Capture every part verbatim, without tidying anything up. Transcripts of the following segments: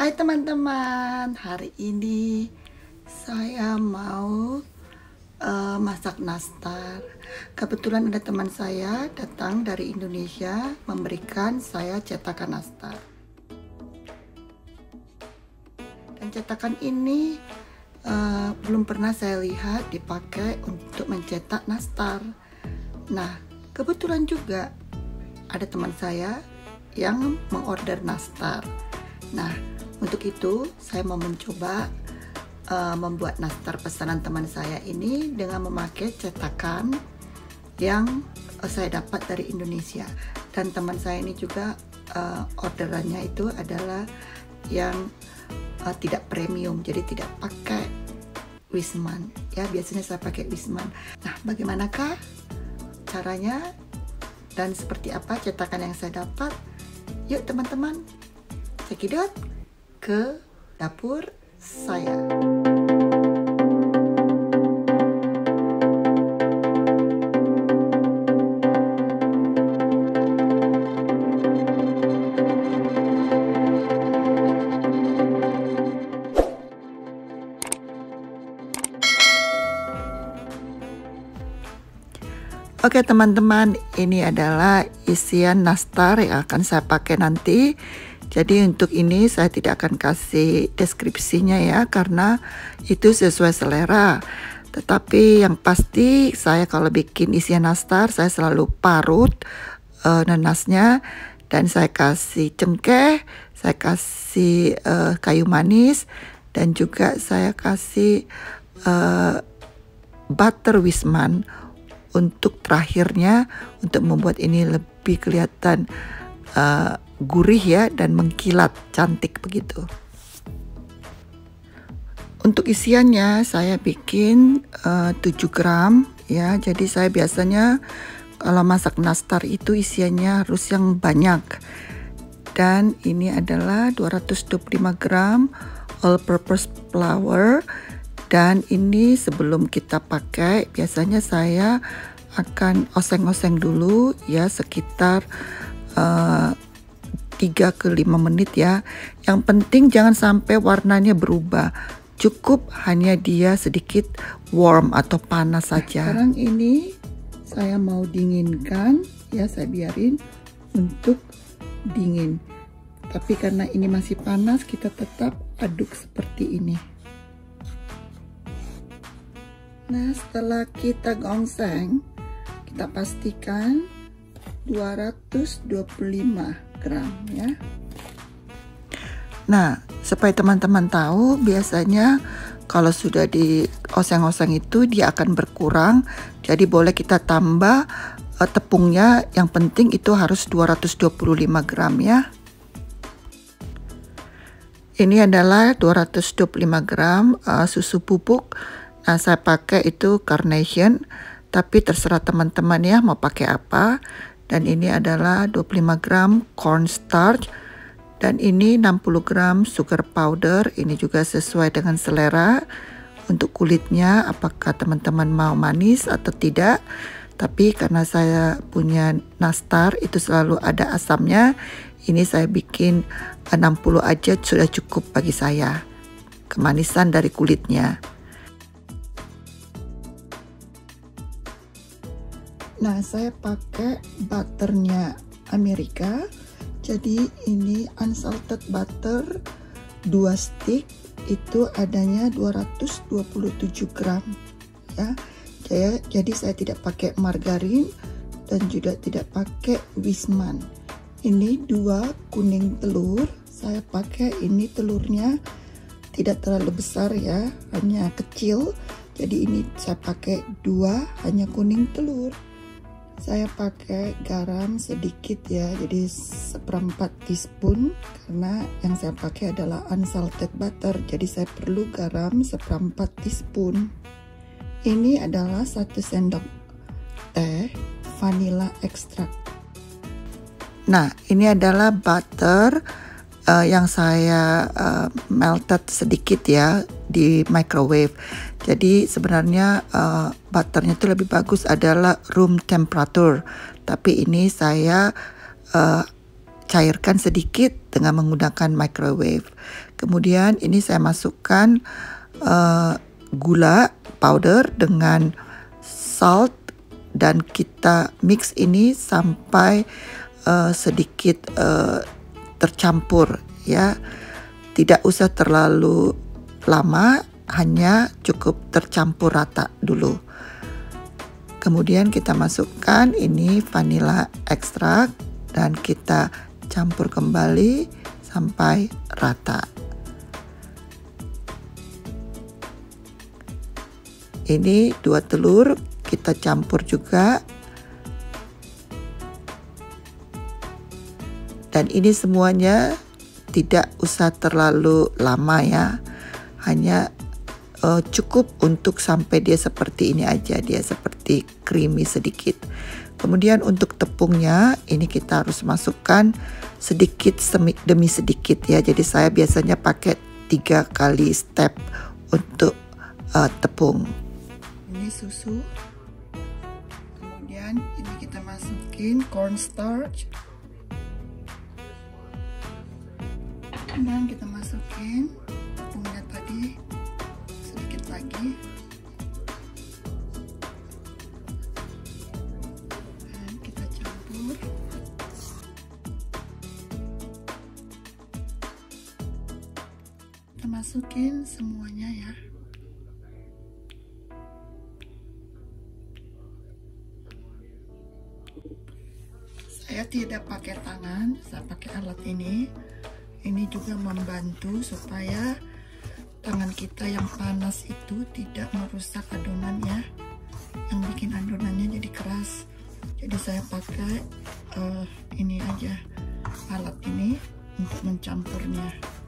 Hai teman-teman, hari ini saya mau uh, masak nastar. Kebetulan ada teman saya datang dari Indonesia memberikan saya cetakan nastar. Dan cetakan ini uh, belum pernah saya lihat dipakai untuk mencetak nastar. Nah, kebetulan juga ada teman saya yang mengorder nastar. Nah, untuk itu saya mau mencoba uh, membuat nastar pesanan teman saya ini dengan memakai cetakan yang uh, saya dapat dari Indonesia. Dan teman saya ini juga uh, orderannya itu adalah yang uh, tidak premium, jadi tidak pakai Wisman. Ya, biasanya saya pakai Wisman. Nah, bagaimanakah caranya dan seperti apa cetakan yang saya dapat? Yuk teman-teman, cekidot ke dapur saya. Oke teman-teman, ini adalah isian nastar yang akan saya pakai nanti. Jadi untuk ini saya tidak akan kasih deskripsinya ya, karena itu sesuai selera. Tetapi yang pasti saya kalau bikin isian nastar, saya selalu parut uh, nanasnya. Dan saya kasih cengkeh, saya kasih uh, kayu manis, dan juga saya kasih uh, butter Wisman untuk terakhirnya, untuk membuat ini lebih kelihatan uh, gurih ya dan mengkilat cantik begitu. Untuk isiannya saya bikin uh, tujuh gram ya. Jadi saya biasanya kalau masak nastar itu isiannya harus yang banyak. Dan ini adalah dua ratus dua puluh lima gram all purpose flour. Dan ini sebelum kita pakai biasanya saya akan oseng-oseng dulu ya, sekitar uh, tiga ke lima menit ya. Yang penting jangan sampai warnanya berubah. Cukup hanya dia sedikit warm atau panas saja. Sekarang ini saya mau dinginkan ya, saya biarin untuk dingin. Tapi karena ini masih panas, kita tetap aduk seperti ini. Nah, setelah kita gongseng, kita pastikan dua ratus dua puluh lima gram ya. Nah, supaya teman-teman tahu, biasanya kalau sudah di oseng-oseng itu dia akan berkurang. Jadi boleh kita tambah uh, tepungnya, yang penting itu harus dua ratus dua puluh lima gram ya. Ini adalah dua ratus dua puluh lima gram uh, susu bubuk. Nah, saya pakai itu Carnation, tapi terserah teman-teman ya mau pakai apa. Dan ini adalah dua puluh lima gram cornstarch, dan ini enam puluh gram sugar powder. Ini juga sesuai dengan selera. Untuk kulitnya apakah teman-teman mau manis atau tidak, tapi karena saya punya nastar itu selalu ada asamnya, ini saya bikin enam puluh aja sudah cukup bagi saya, kemanisan dari kulitnya. Nah, saya pakai butternya Amerika. Jadi ini unsalted butter dua stick, itu adanya dua ratus dua puluh tujuh gram ya. Jadi, jadi saya tidak pakai margarin dan juga tidak pakai Wisman. Ini dua kuning telur. Saya pakai ini telurnya tidak terlalu besar ya, hanya kecil. Jadi ini saya pakai dua, hanya kuning telur. Saya pakai garam sedikit ya, jadi seperempat teaspoon, karena yang saya pakai adalah unsalted butter, jadi saya perlu garam seperempat teaspoon. Ini adalah satu sendok teh vanilla extract. Nah, ini adalah butter uh, yang saya uh, melted sedikit ya di microwave. Jadi sebenarnya uh, butternya itu lebih bagus adalah room temperature, tapi ini saya uh, cairkan sedikit dengan menggunakan microwave. Kemudian ini saya masukkan uh, gula powder dengan salt dan kita mix ini sampai uh, sedikit uh, tercampur ya. Tidak usah terlalu lama, hanya cukup tercampur rata dulu. Kemudian kita masukkan ini vanilla ekstrak dan kita campur kembali sampai rata. Ini dua telur kita campur juga. Dan ini semuanya tidak usah terlalu lama ya. Hanya uh, cukup untuk sampai dia seperti ini aja, dia seperti creamy sedikit. Kemudian untuk tepungnya ini kita harus masukkan sedikit demi sedikit ya. Jadi saya biasanya pakai tiga kali step untuk uh, tepung. Ini susu. Kemudian ini kita masukin cornstarch. Dan kita masukin tepungnya tadi sedikit lagi. Dan kita campur. Kita masukin semuanya ya. Saya tidak pakai tangan, saya pakai alat ini. Ini juga membantu supaya tangan kita yang panas itu tidak merusak adonannya, yang bikin adonannya jadi keras. Jadi saya pakai uh, ini aja, alat ini untuk mencampurnya.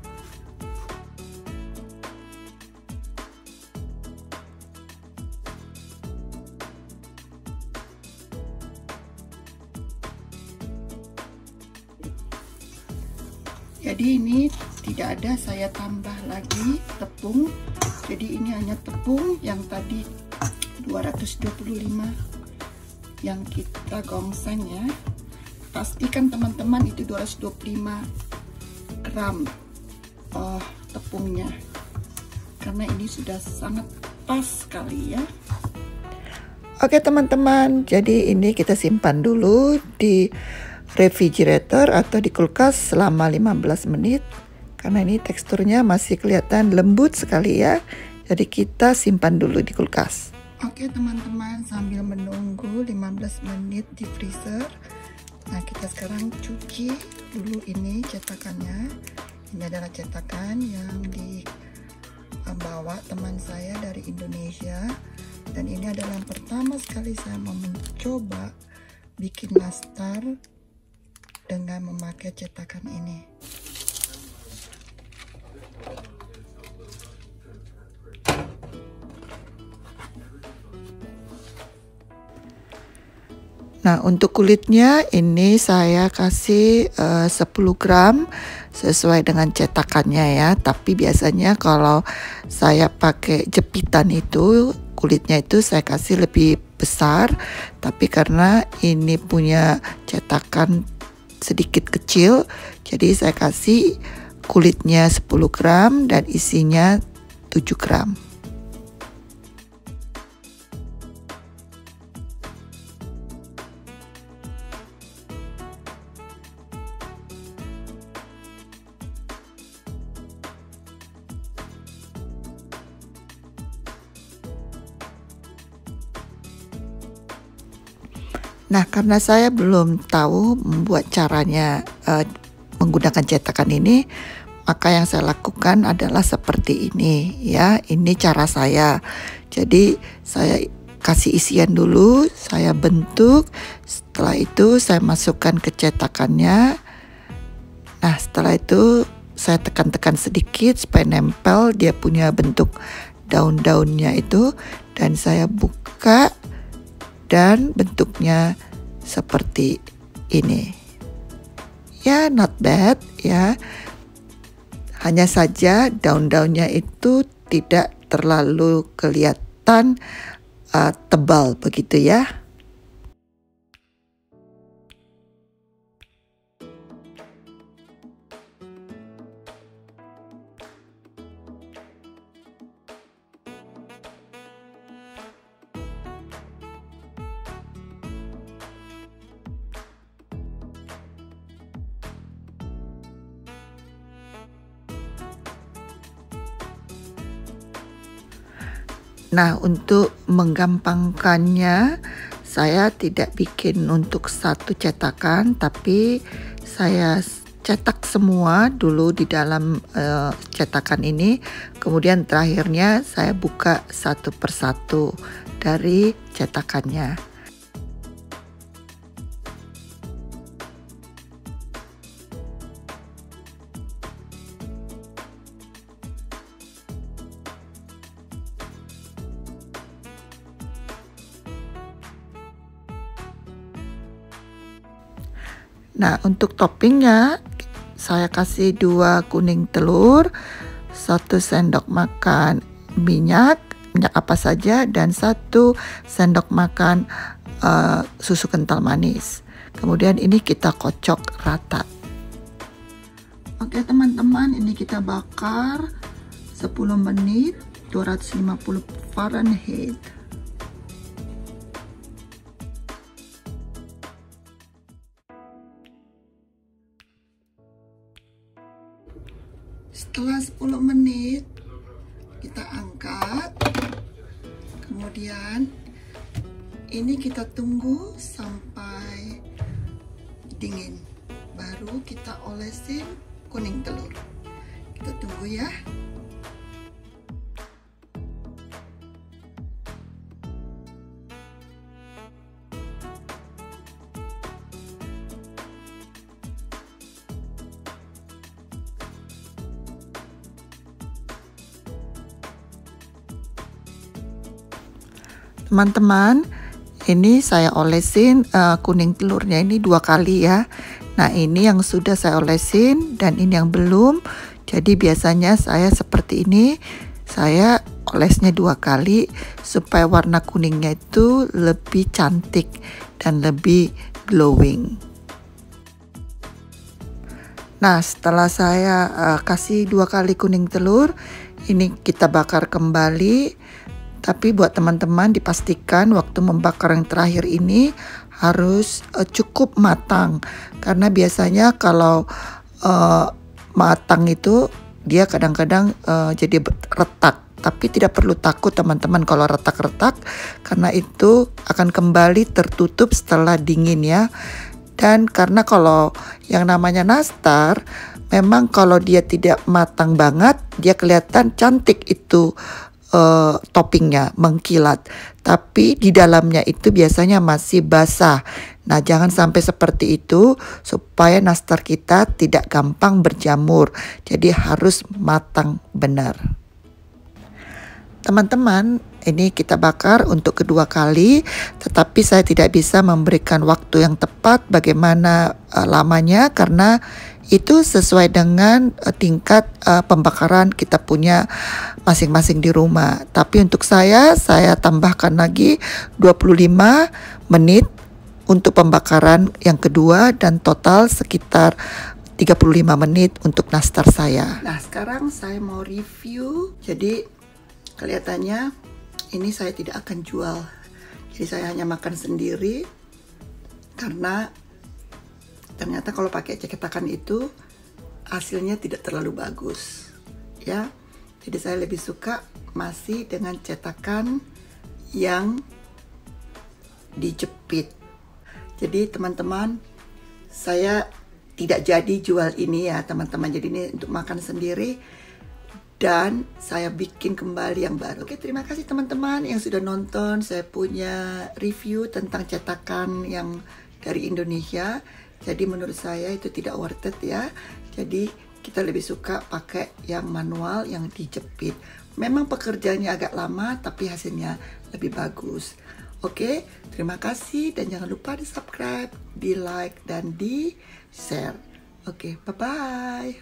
Jadi ini tidak ada saya tambah lagi tepung. Jadi ini hanya tepung yang tadi dua ratus dua puluh lima yang kita gongseng ya. Pastikan teman-teman itu dua ratus dua puluh lima gram uh, tepungnya. Karena ini sudah sangat pas sekali ya. Oke teman-teman, jadi ini kita simpan dulu di refrigerator atau di kulkas selama lima belas menit karena ini teksturnya masih kelihatan lembut sekali ya. Jadi kita simpan dulu di kulkas. Oke teman-teman, sambil menunggu lima belas menit di freezer, nah kita sekarang cuci dulu ini cetakannya. Ini adalah cetakan yang dibawa teman saya dari Indonesia, dan ini adalah yang pertama sekali saya mau mencoba bikin nastar dengan memakai cetakan ini. Nah, untuk kulitnya ini saya kasih uh, sepuluh gram sesuai dengan cetakannya ya. Tapi biasanya kalau saya pakai jepitan itu, kulitnya itu saya kasih lebih besar. Tapi karena ini punya cetakan sedikit kecil, jadi saya kasih kulitnya sepuluh gram dan isinya tujuh gram. Nah, karena saya belum tahu membuat caranya uh, menggunakan cetakan ini, maka yang saya lakukan adalah seperti ini ya. Ini cara saya. Jadi saya kasih isian dulu, saya bentuk. Setelah itu saya masukkan ke cetakannya. Nah, setelah itu saya tekan-tekan sedikit supaya nempel, dia punya bentuk daun-daunnya itu, dan saya buka. Dan bentuknya seperti ini ya, not bad ya. Hanya saja daun-daunnya itu tidak terlalu kelihatan uh, tebal begitu ya. Nah, untuk menggampangkannya, saya tidak bikin untuk satu cetakan, tapi saya cetak semua dulu di dalam uh, cetakan ini. Kemudian terakhirnya saya buka satu persatu dari cetakannya. Nah, untuk toppingnya saya kasih dua kuning telur, satu sendok makan minyak, minyak apa saja, dan satu sendok makan uh, susu kental manis. Kemudian ini kita kocok rata. Oke teman-teman, ini kita bakar sepuluh menit, dua ratus lima puluh Fahrenheit. Setelah sepuluh menit kita angkat, kemudian ini kita tunggu sampai dingin, baru kita olesin kuning telur. Kita tunggu ya. Teman-teman, ini saya olesin uh, kuning telurnya ini dua kali ya. Nah, ini yang sudah saya olesin dan ini yang belum. Jadi biasanya saya seperti ini, saya olesnya dua kali supaya warna kuningnya itu lebih cantik dan lebih glowing. Nah, setelah saya uh, kasih dua kali kuning telur, ini kita bakar kembali. Tapi buat teman-teman dipastikan waktu membakar yang terakhir ini harus uh, cukup matang. Karena biasanya kalau uh, matang itu dia kadang-kadang uh, jadi retak. Tapi tidak perlu takut teman-teman kalau retak-retak, karena itu akan kembali tertutup setelah dingin ya. Dan karena kalau yang namanya nastar, memang kalau dia tidak matang banget, dia kelihatan cantik itu Uh, toppingnya mengkilat, tapi di dalamnya itu biasanya masih basah. Nah, jangan sampai seperti itu supaya nastar kita tidak gampang berjamur. Jadi harus matang benar. Teman-teman, ini kita bakar untuk kedua kali, tetapi saya tidak bisa memberikan waktu yang tepat bagaimana uh, lamanya karena itu sesuai dengan uh, tingkat uh, pembakaran kita punya masing-masing di rumah. Tapi untuk saya, saya tambahkan lagi dua puluh lima menit untuk pembakaran yang kedua dan total sekitar tiga puluh lima menit untuk nastar saya. Nah, sekarang saya mau review. Jadi kelihatannya ini saya tidak akan jual. Jadi saya hanya makan sendiri karena ternyata kalau pakai cetakan itu hasilnya tidak terlalu bagus ya. Jadi saya lebih suka masih dengan cetakan yang dijepit. Jadi teman-teman, saya tidak jadi jual ini ya teman-teman. Jadi ini untuk makan sendiri dan saya bikin kembali yang baru. Oke, terima kasih teman-teman yang sudah nonton. Saya punya review tentang cetakan yang dari Indonesia. Jadi menurut saya itu tidak worth it ya. Jadi kita lebih suka pakai yang manual, yang dijepit. Memang pekerjaannya agak lama, tapi hasilnya lebih bagus. Oke, terima kasih dan jangan lupa di subscribe, di like, dan di share. Oke, bye-bye.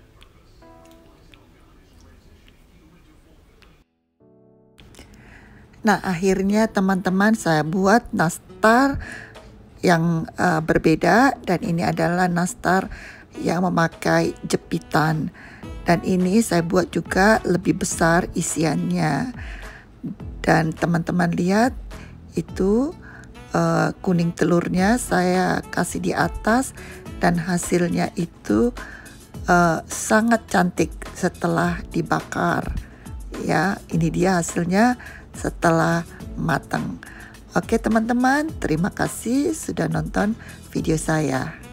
Nah, akhirnya teman-teman saya buat nastar yang uh, berbeda, dan ini adalah nastar yang memakai jepitan, dan ini saya buat juga lebih besar isiannya. Dan teman-teman lihat itu uh, kuning telurnya saya kasih di atas dan hasilnya itu uh, sangat cantik setelah dibakar ya. Ini dia hasilnya setelah matang. Oke teman-teman, terima kasih sudah nonton video saya.